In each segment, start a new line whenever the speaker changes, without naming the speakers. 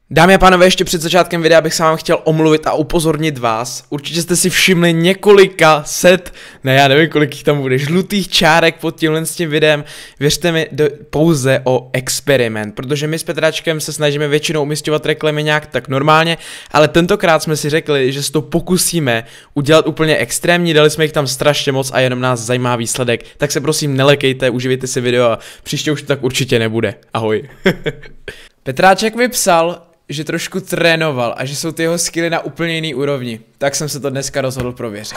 Dámy a pánové, ještě před začátkem videa bych se vám chtěl omluvit a upozornit vás. Určitě jste si všimli několika set, ne já nevím kolik jich tam bude, žlutých čárek pod tímhle s tím videem. Věřte mi, pouze o experiment, protože my s Petráčkem se snažíme většinou umisťovat reklamy nějak tak normálně, ale tentokrát jsme si řekli, že se to pokusíme udělat úplně extrémní, dali jsme jich tam strašně moc a jenom nás zajímá výsledek, tak se prosím nelekejte, uživejte si video a příště už to tak určitě nebude. Ahoj. Petráček mi psal, že trošku trénoval a že jsou ty jeho skilly na úplně jiný úrovni. Tak jsem se to dneska rozhodl prověřit.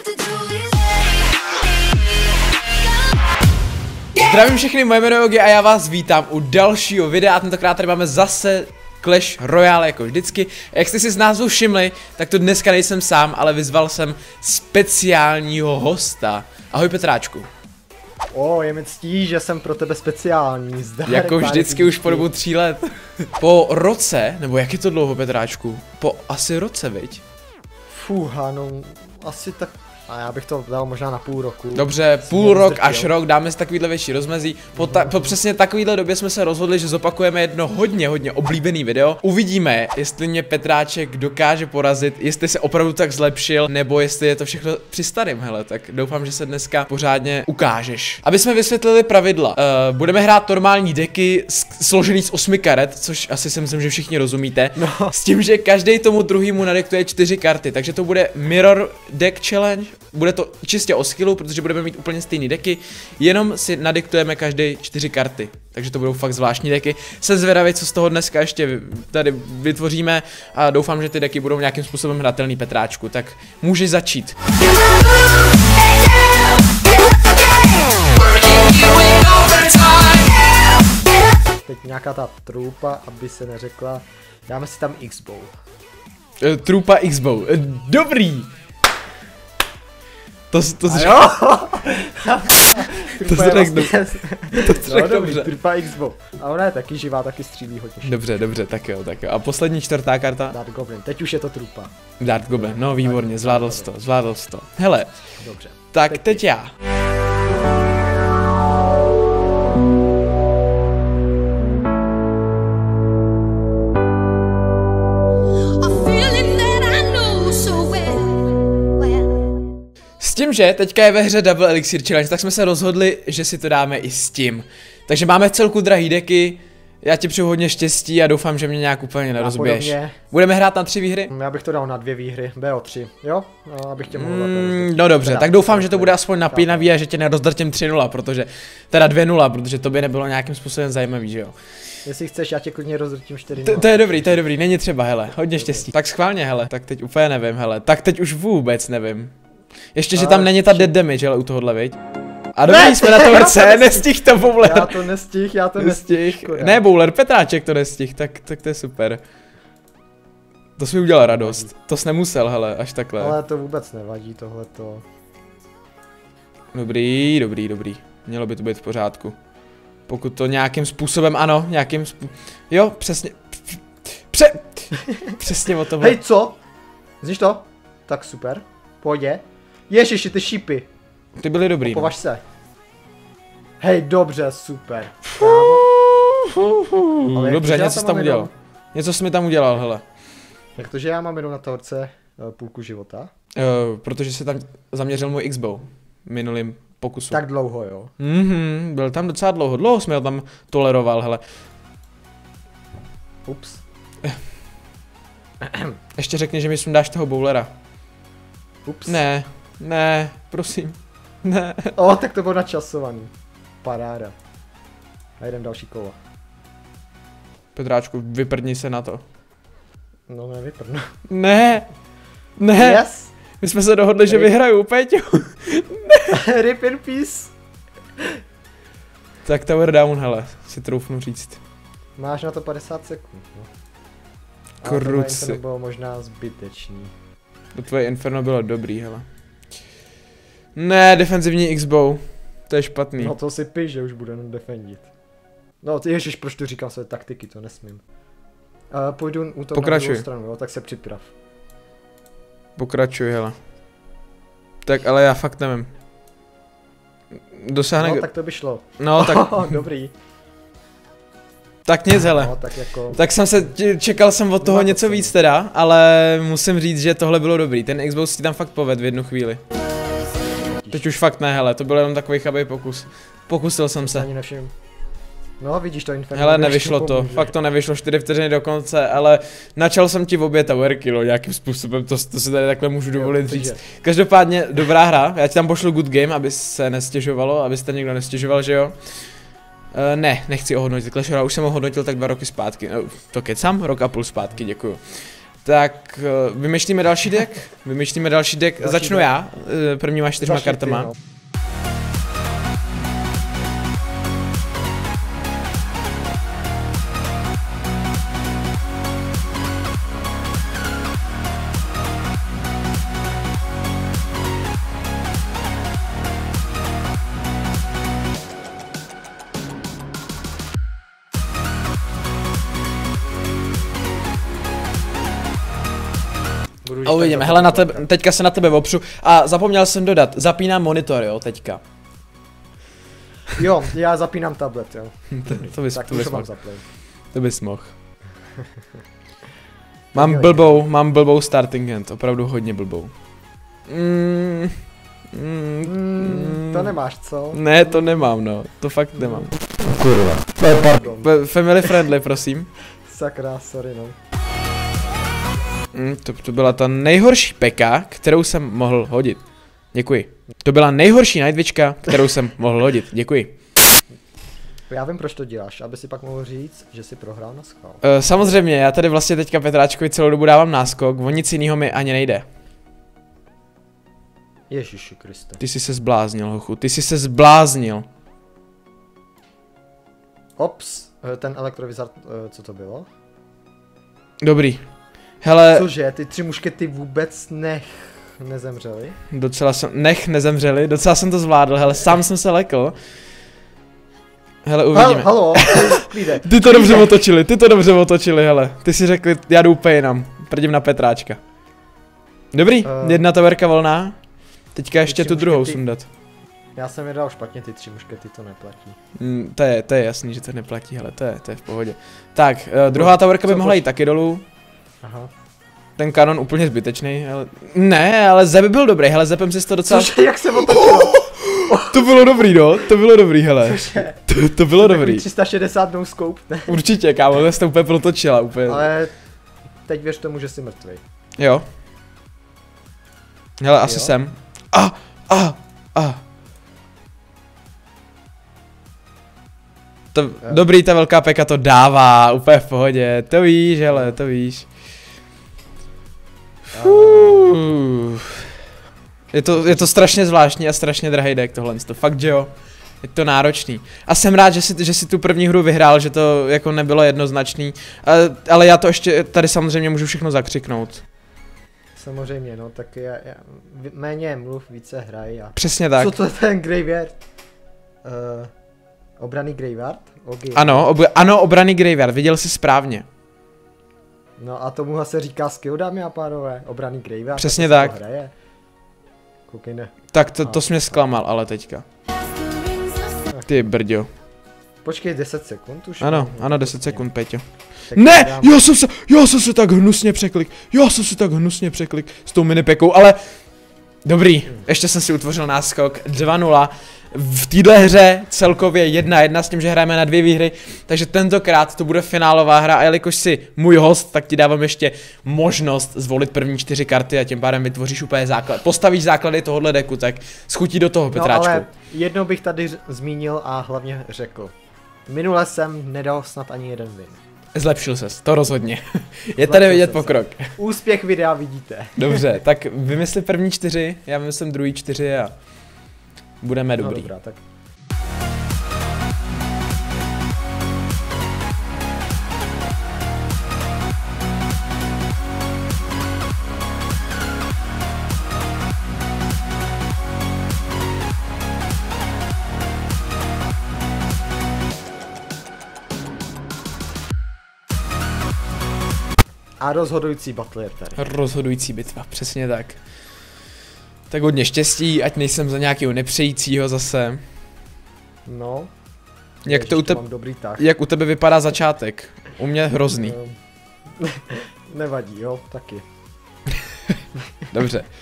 Zdravím všechny, moje jméno je Jogi a já vás vítám u dalšího videa. A tentokrát tady máme zase Clash Royale jako vždycky. A jak jste si z názvu všimli, tak to dneska nejsem sám, ale vyzval jsem speciálního hosta. Ahoj Petráčku.
Je mi ctí, že jsem pro tebe speciální. Zdar,
jako vždycky už po dobu 3 let. Po roce, nebo jak je to dlouho, Petráčku? Po asi roce, viď?
Fuha, no asi tak. A já bych to dal možná na půl roku.
Dobře, půl rok až rok, dáme si takovýhle větší rozmezí. Po přesně takovýhle době jsme se rozhodli, že zopakujeme jedno hodně oblíbený video. Uvidíme, jestli mě Petráček dokáže porazit, jestli se opravdu tak zlepšil, nebo jestli je to všechno při starým, hele, tak doufám, že se dneska pořádně ukážeš. Aby jsme vysvětlili pravidla, budeme hrát normální decky složený z 8 karet, což asi si myslím, že všichni rozumíte. No. S tím, že každý tomu druhýmu nadektuje 4 karty, takže to bude Mirror Deck Challenge. Bude to čistě o skillu, protože budeme mít úplně stejné deky, jenom si nadiktujeme každý 4 karty. Takže to budou fakt zvláštní deky. Jsem zvědavý, co z toho dneska ještě tady vytvoříme a doufám, že ty deky budou nějakým způsobem hratelný, Petráčku. Tak můžeš začít.
Teď nějaká ta trupa, aby se neřekla. Dáme si tam X-bow.
Trupa X-bow. Dobrý! To se
dobře. Trupa X-bow. A ona je taky živá, taky střílí hodně.
Dobře, tak jo. A poslední 4. karta?
Dart Goblin, teď už je to trupa.
Dart Goblin, no výborně, zvládl jsi to. Hele,
dobře.
Tak teď já. S tím, že teďka je ve hře Double Elixir Challenge, tak jsme se rozhodli, že si to dáme i s tím. Takže máme celku drahý deky, já ti přeju hodně štěstí a doufám, že mě nějak úplně nerozbiješ. Budeme hrát na 3 výhry?
Já bych to dal na 2 výhry, BO3, jo? No, abych tě mohl
no dobře, tak doufám, že to bude aspoň napínavý a že tě nerozdrtím 3-0, protože, teda 2-0, protože to by nebylo nějakým způsobem zajímavý, že jo?
Jestli chceš, já tě klidně rozdrtím 4-0.
To je dobrý, není třeba, hele, hodně štěstí. Tak schválně, hele, tak teď úplně nevím, hele, tak teď už vůbec nevím. Ještě, že tam není ta dead damage, ale u tohohle, viď? A dobrý, jsme na tovrce, nestih to Bowler.
Já to nestih.
Ne, Bowler, Petráček to nestih, tak to je super. To jsi mi udělal radost, to jsi nemusel, hele, až takhle.
Ale to vůbec nevadí, tohleto.
Dobrý, mělo by to být v pořádku. Pokud to nějakým způsobem, ano, jo, přesně, přesně o tohle.
Hej, co? Zníš to? Tak super, pohodě. Ježiši, ty šípy.
Ty byly dobrý.
Považ se. Hej, dobře, super.
Dobře, něco jsi tam udělal. Něco jsi mi tam udělal, hele.
Jak to, že já mám jenom na tavorce půlku života?
Protože jsi tam zaměřil můj X-bow minulým pokusu.
Tak dlouho, jo.
Byl tam docela dlouho jsme ho tam toleroval, hele.
Ups.
Ještě řekni, že mi sundáš toho Bowlera.
Ups.
Ne, prosím. Ne.
Tak to bylo načasovaný. Paráda. A jdem další kolo.
Petráčku, vyprdni se na to.
No nevyprdnu.
Ne.
Yes.
My jsme se dohodli, že vyhraju, Peťo.
Rip in peace.
Tak tower down, hele, si troufnu říct.
Máš na to 50 sekund, no.
Kruci.
To bylo možná zbytečný.
Tvoje inferno bylo dobrý, hele. Ne, defenzivní X-bow. To je špatný.
No to si píš, že už bude jenom defendit. No ty ježiš, proč tu říkám své taktiky, to nesmím. Půjdu útok na druhou stranu, jo, tak se připrav.
Pokračuj, hele. Tak ale já fakt nevím. Dosáhne...
No tak to by šlo.
No tak...
Dobrý.
Tak nic, hele.
No, tak jako...
Tak čekal jsem od toho něco víc teda, ale musím říct, že tohle bylo dobrý. Ten Xbox ti tam fakt povedl v jednu chvíli. Teď už fakt ne, hele, to byl jenom takový chabý pokus. Pokusil jsem se.
Ani nevšim. No, vidíš to Inferno.
Hele, nevyšlo to, fakt to nevyšlo, 4 vteřiny do konce, ale načal jsem ti v obě towerky, no, nějakým způsobem, to se tady takhle můžu dovolit říct. Každopádně, dobrá hra, já ti tam pošlu good game, aby se nestěžovalo, abyste někdo nestěžoval, že jo? Ne, nechci ohodnotit Clash Royale, už jsem ho hodnotil tak 2 roky zpátky, no, to kecám, rok a půl zpátky, děkuju. Tak, vymýšlíme další deck, začnu já, prvníma 4 kartama. No. A uvidíme, hele, teďka se na tebe opřu a zapomněl jsem dodat, zapínám monitor, jo, teďka.
Jo, já zapínám tablet, jo.
To bys mohl. Mám blbou starting hand, opravdu hodně blbou.
To nemáš, co?
Ne, to nemám, no, to fakt nemám.
Kurva.
Family friendly, prosím.
Sakra, sorry, no.
To byla ta nejhorší peka, kterou jsem mohl hodit. Děkuji. To byla nejhorší nightwitchka, kterou jsem mohl hodit. Děkuji.
Já vím, proč to děláš, aby si pak mohl říct, že jsi prohrál na schvál.
Samozřejmě, já tady vlastně teďka Petráčkovi celou dobu dávám náskok, o nic jiného mi ani nejde.
Ježiši Kriste.
Ty jsi se zbláznil, hochu, ty jsi se zbláznil.
Ops, ten elektrovizard, co to bylo?
Dobrý. Hele...
Cože, ty 3 muškety vůbec nezemřely?
Nezemřeli, docela jsem to zvládl, hele, sám jsem se lekl. Hele, uvidíme.
Halo,
Ty to dobře otočili, hele. Ty si řekli, já jdu úplně jinam, prdím na Petráčka. Dobrý, jedna taverka volná. Teďka ještě tu druhou sundat.
Já jsem je dal špatně, ty 3 muškety, to neplatí.
To je jasný, že to neplatí, hele, to je v pohodě. Tak, druhá taverka by mohla jít taky dolů.
Aha.
Ten kanon úplně zbytečný, ale... Ne, ale Zep byl dobrý, hele, Zepem si to docela...
Cože, jak se otočilo?
To bylo dobrý, no, to bylo dobrý, hele. To bylo dobrý.
360 no scope, ne?
Určitě, kámo, to jste úplně protočila, úplně.
Ale teď věř tomu, že jsi mrtvý.
Jo. Hele, asi jsem. Dobrý, ta velká peka to dává, úplně v pohodě, to víš, hele, to víš. Je to strašně zvláštní a strašně drahý deck tohle, to fakt, že jo. Je to náročný. A jsem rád, že si tu první hru vyhrál, že to jako nebylo jednoznačný. Ale já to ještě tady samozřejmě můžu všechno zakřiknout.
Samozřejmě, no, tak já méně mluv, více hraj a...
Přesně tak.
Co to je ten Graveyard? Obranný Graveyard? Okay.
Ano, obranný Graveyard, viděl jsi správně.
No a tomu se říká skill, dámy a pánové, obranný Graveyard.
Přesně tak.
Hraje. Koukej, ne.
Tak to jsi mě zklamal, ale teďka. Ty brďo.
Počkej 10 sekund už.
Ano, 10 sekund, Peťo. Ne, já jsem se tak hnusně překlik s tou minipekou, ale dobrý, ještě jsem si utvořil náskok 2-0. V téhle hře celkově 1-1 s tím, že hrajeme na 2 výhry, takže tentokrát to bude finálová hra a jelikož jsi můj host, tak ti dávám ještě možnost zvolit první 4 karty a tím pádem vytvoříš úplně základ. Postavíš základy tohohle deku, tak schutí do toho, Petráčku.
No ale jedno bych tady zmínil a hlavně řekl. Minule jsem nedal snad ani jeden win.
Zlepšil ses, to rozhodně. Je tady vidět pokrok.
Úspěch videa vidíte.
Dobře, tak vymysli první 4, já vymyslím druhý 4 a budeme dobrý.
No dobrá, tak. A rozhodující battle je tady.
Rozhodující bitva, přesně tak. Tak hodně štěstí, ať nejsem za nějakého nepřejícího zase.
No.
Jak to
mám dobrý tah.
jak u tebe vypadá začátek? U mě hrozný.
Nevadí, jo, taky.
Dobře.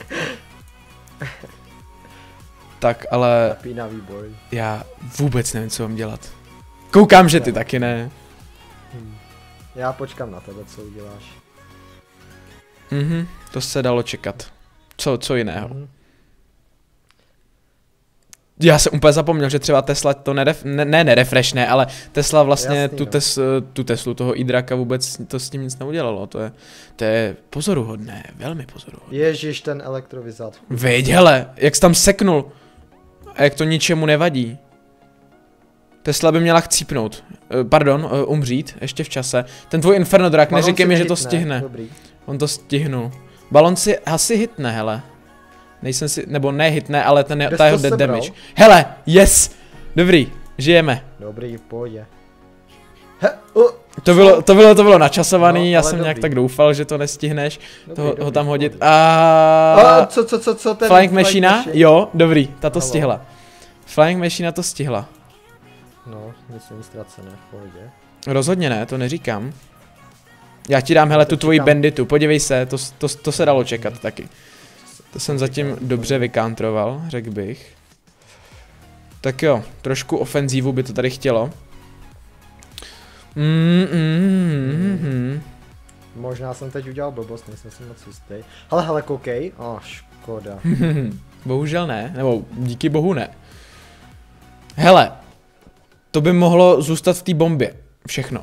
Tak, ale
Napínavý boj.
já vůbec nevím, co mám dělat. Koukám, že ty taky ne.
Já počkám na tebe, co uděláš.
To se dalo čekat. Co jiného? Já jsem úplně zapomněl, že třeba Tesla to nerefreshne, ale Tesla vlastně
Jasný,
tu Teslu, toho iDraka vůbec to s tím nic neudělalo. To je pozoruhodné, velmi pozoruhodné.
Ježíš, ten elektrovizát.
Veď, hele, jak jsi tam seknul. A jak to ničemu nevadí. Tesla by měla chcípnout. Pardon, umřít, ještě v čase. Ten tvůj Inferno Drak, neříkej mi, že to stihne.
Dobrý.
On to stihnul. Balon si asi hitne, hele. Nejsem si, nebo ne hitne, ale ta jeho dead damage. Hele, yes! Dobrý, žijeme.
Dobrý, pojď.
To bylo načasovaný,
No,
já
ale
jsem nějak
dobrý.
tak doufal, že to nestihneš.
Dobrý,
Ho tam hodit.
pohodě. Co ten
Flying Machine?
Machine?
Jo, dobrý, ta to
Halo.
stihla. Flying Machine to stihla.
No, nic není ztracené, v pohodě.
Rozhodně ne, to neříkám. Já ti dám, hele, tu tvoji banditu, podívej se, to se dalo čekat taky. To jsem zatím dobře vykantroval, řekl bych. Tak jo, trošku ofenzívu by to tady chtělo.
Možná jsem teď udělal blbost, nejsem si moc jistý. Hele, koukej. Škoda.
Bohužel ne, nebo díky bohu ne. Hele, to by mohlo zůstat v té bombě. Všechno.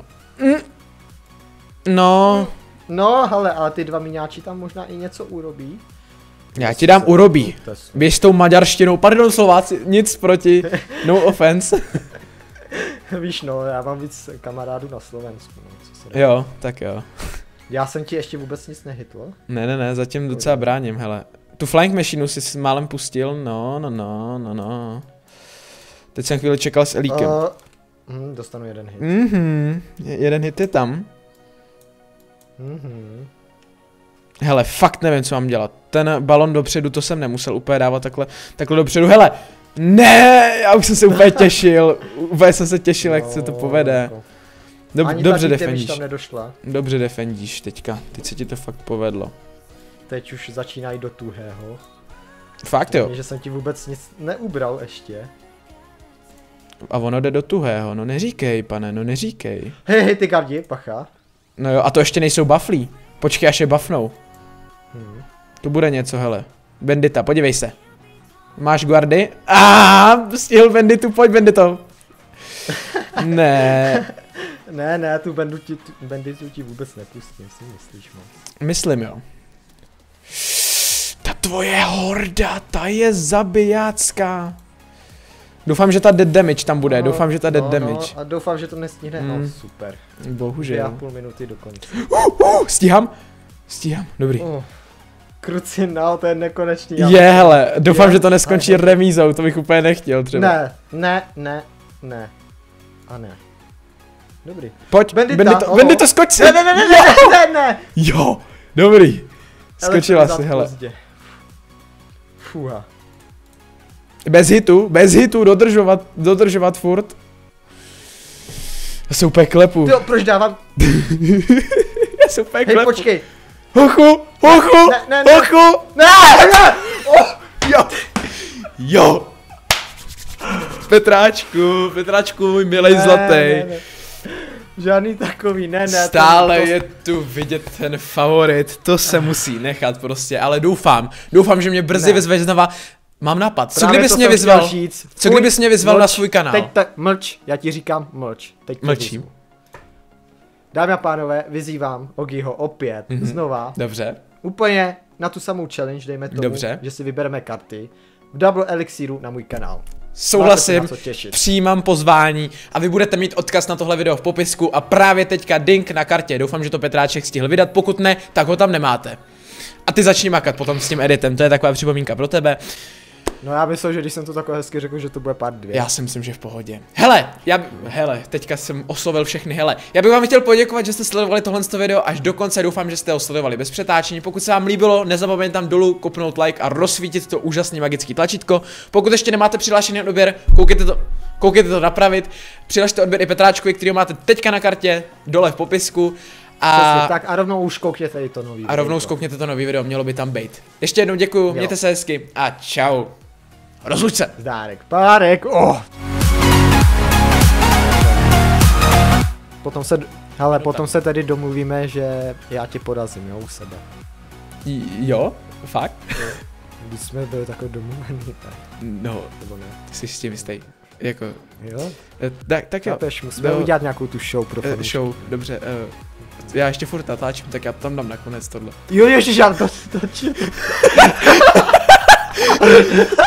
No.
No, hele, ale ty dva míňáči tam možná i něco urobí.
Já ti dám urobí. Běž s tou maďarštinou, pardon Slováci, nic proti, no offense.
Víš no, já mám víc kamarádů na Slovensku. No, co se dá.
Jo, tak jo.
Já jsem ti ještě vůbec nic nehytl.
Ne, zatím docela bráním, hele. Tu Flying Machine si málem pustil, no. Teď jsem chvíli čekal s Elíkem.
Dostanu jeden hit.
Jeden hit je tam. Hele, fakt nevím, co mám dělat. Ten balon dopředu, to jsem nemusel úplně dávat takhle dopředu. Hele, ne, já už jsem se úplně těšil. Úplně jsem se těšil, jak se to povede. Dobře defendíš. Dobře defendíš teďka. Teď se ti to fakt povedlo.
Teď už začínají do tuhého.
Fakt jo.
Že jsem ti vůbec nic neubral ještě.
A ono jde do tuhého, no neříkej, pane, no neříkej.
Hej, ty gardi, pacha.
No jo, a to ještě nejsou bufflí. Počkej, až je buffnou. Tu bude něco, hele. Bandita, podívej se. Máš guardy? Stihl banditu, pojď bandito. Ne.
Ne, tu banditu ti vůbec nepustím, si myslíš, man.
Myslím, jo. Ta tvoje horda, ta je zabijácká. Doufám, že ta dead damage tam bude, doufám, že ta dead damage.
A doufám, že to nestihne, super.
Bohužel.
2,5 minuty do konce. Stíhám, dobrý. Kruci, no, to je nekonečný.
Hele, doufám, že to neskončí remízou, to bych úplně nechtěl třeba.
Ne. A ne. Dobrý.
Pojď, Bandito, skoč si!
Ne.
Jo, dobrý. Skočila si, hele.
Fuha.
Bez hitu, dodržovat furt. Já se úplně klepu.
Jo, proč dávám?
Já se úplně klepu.
Hej, počkej.
Hochu!
Ne.
Jo. Petráčku, můj milej zlatý.
Ne. Žádný takový, ne.
Stále je tu vidět ten favorit, to se musí nechat prostě, ale doufám, že mě brzy vyzveš znova. Mám nápad, co kdybys mě vyzval, kdybys mě vyzval na svůj kanál?
Teď tak mlč, já ti říkám mlč. Teď
mlčím.
Dámy a pánové, vyzývám Ogiho opět, znova.
Dobře.
Úplně na tu samou challenge, dejme tomu, že si vybereme karty v Double Elixiru na můj kanál.
Souhlasím, přijímám pozvání a vy budete mít odkaz na tohle video v popisku a právě teďka ding na kartě. Doufám, že to Petráček stihl vydat, pokud ne, tak ho tam nemáte. A ty začni makat potom s tím editem, to je taková připomínka pro tebe.
No já myslel, že když jsem to takhle hezky řekl, že to bude part 2.
Já si myslím, že v pohodě. Hele, teďka jsem oslovil všechny, hele. Já bych vám chtěl poděkovat, že jste sledovali tohle video až do konce, doufám, že jste ho sledovali bez přetáčení. Pokud se vám líbilo, nezapomeňte tam dolů kopnout like a rozsvítit to úžasný magický tlačítko. Pokud ještě nemáte přihlášený odběr, koukejte to napravit. Přihlašte odběr i Petráčkovi, který máte teďka na kartě, dole v popisku.
Přesně, tak a rovnou už koukněte i to nový video.
A rovnou zkoukněte to nový video, mělo by tam být. Ještě jednou děkuju, mějte se hezky a čau. Rozluč se.
Zdárek, párek, Potom se tedy domluvíme, že já tě porazím, jo, u sebe.
Jo? Fakt?
Když jsme byli takhle domluvení, tak.
No,
nebo ne?
Ty jsi s tím jistý. Jako.
Jo?
Tak jo.
Chápeš, musíme udělat nějakou tu show pro fanoušky.
Show, dobře. Já ještě furt natáčím, tak já tam dám nakonec tohle.
Jo, ježiš, já to